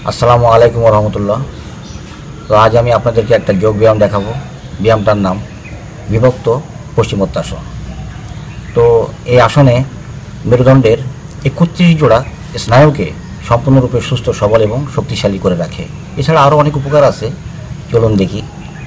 আসসালামু আলাইকুম রহমতুল্লাহ। তো আজ আমি আপনাদেরকে একটা যোগ ব্যায়াম দেখাবো। ব্যায়ামটার নাম বিভক্ত পশ্চিমোত্তাসন। তো এই আসনে মেরুদণ্ডের 31 জোড়া স্নায়ুকে সম্পূর্ণরূপে সুস্থ সবল এবং শক্তিশালী করে রাখে। এছাড়া আরও অনেক উপকার আছে, চলুন দেখি।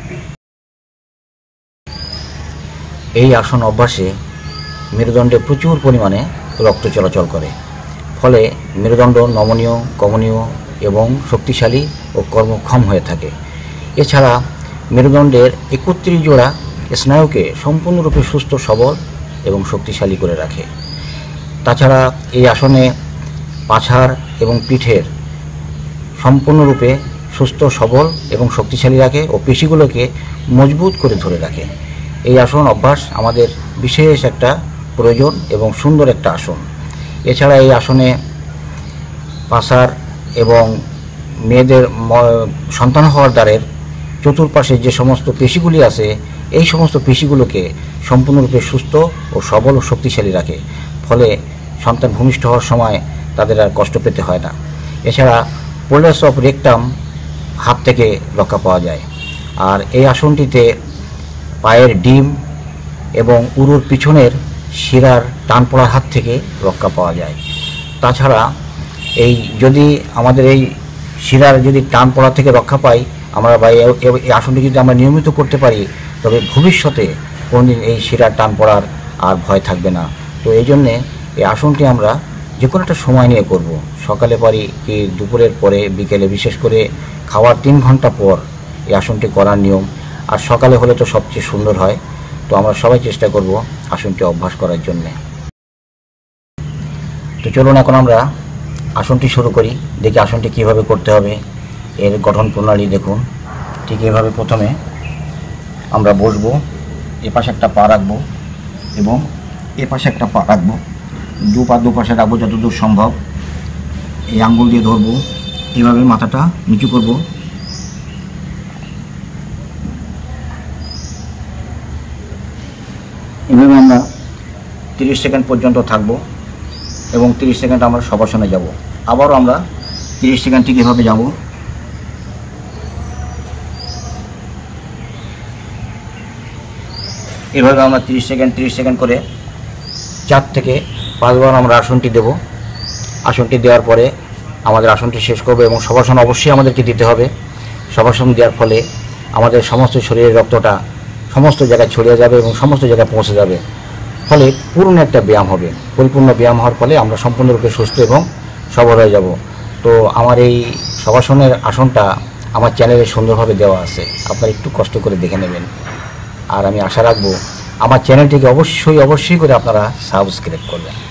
এই আসন অভ্যাসে মেরুদণ্ডে প্রচুর পরিমাণে রক্ত চলাচল করে, ফলে মেরুদণ্ড নমনীয়, কমনীয় এবং শক্তিশালী ও কর্মক্ষম হয়ে থাকে। এছাড়া মেরুদণ্ডের 31 জোড়া স্নায়ুকে সম্পূর্ণরূপে সুস্থ সবল এবং শক্তিশালী করে রাখে। তাছাড়া এই আসনে পাছাড় এবং পিঠের সম্পূর্ণরূপে সুস্থ সবল এবং শক্তিশালী রাখে ও পেশিগুলোকে মজবুত করে ধরে রাখে। এই আসন অভ্যাস আমাদের বিশেষ একটা প্রয়োজন এবং সুন্দর একটা আসন। এছাড়া এই আসনে পাছাড় এবং মেয়েদের সন্তান হওয়ার দ্বারের চতুর্পাশে যে সমস্ত পেশিগুলি আছে, এই সমস্ত পেশিগুলোকে সম্পূর্ণরূপে সুস্থ ও সবল ও শক্তিশালী রাখে, ফলে সন্তান ভূমিষ্ঠ হওয়ার সময় তাদের আর কষ্ট পেতে হয় না। এছাড়া পোলাস অফ রেকটাম হাত থেকে রক্ষা পাওয়া যায়। আর এই আসনটিতে পায়ের ডিম এবং উরুর পিছনের শিরার টান পড়ার হাত থেকে রক্ষা পাওয়া যায়। তাছাড়া এই যদি আমাদের এই শিরার যদি টান পড়া থেকে রক্ষা পাই আমরা, বা এই আসনটি যদি আমরা নিয়মিত করতে পারি, তবে ভবিষ্যতে কোনোদিন এই শিরার টান পড়ার আর ভয় থাকবে না। তো এই জন্যে এই আসনটি আমরা যে কোনো একটা সময় নিয়ে করব। সকালে পারি কি দুপুরের পরে, বিকেলে, বিশেষ করে খাওয়ার 3 ঘন্টা পর এই আসনটি করার নিয়ম। আর সকালে হলে তো সবচেয়ে সুন্দর হয়। তো আমরা সবাই চেষ্টা করব আসনটি অভ্যাস করার জন্যে। তো চলুন এখন আমরা আসনটি শুরু করি, দেখি আসনটি কীভাবে করতে হবে। এর গঠন প্রণালী দেখুন। ঠিক এভাবে প্রথমে আমরা বসবো, এ পাশে একটা পা রাখবো এবং এ পাশে একটা পা রাখবো, দুপাশে রাখবো যতদূর সম্ভব। এই আঙ্গুল দিয়ে ধরবো, এভাবে মাথাটা নিচু করব। এভাবে আমরা 30 সেকেন্ড পর্যন্ত থাকবো এবং 30 সেকেন্ড আমরা শবাসনে যাব। আবারও আমরা 30 সেকেন্ড ঠিক এভাবে যাব। এভাবে আমরা 30 সেকেন্ড করে 4 থেকে 5 বার আমরা আসনটি দেব। আসনটি দেওয়ার পরে আমাদের আসনটি শেষ করব এবং শবাসন অবশ্যই আমাদেরকে দিতে হবে। শবাসন দেওয়ার ফলে আমাদের সমস্ত শরীরের রক্তটা সমস্ত জায়গায় ছড়িয়ে যাবে এবং সমস্ত জায়গায় পৌঁছে যাবে, ফলে পূর্ণ একটা ব্যায়াম হবে। পরিপূর্ণ ব্যায়াম হওয়ার ফলে আমরা সম্পূর্ণরূপে সুস্থ এবং সবল হয়ে যাব। তো আমার এই শবাসনের আসনটা আমার চ্যানেলে সুন্দরভাবে দেওয়া আছে, আপনারা একটু কষ্ট করে দেখে নেবেন। আর আমি আশা রাখবো আমার চ্যানেলটিকে অবশ্যই করে আপনারা সাবস্ক্রাইব করবেন।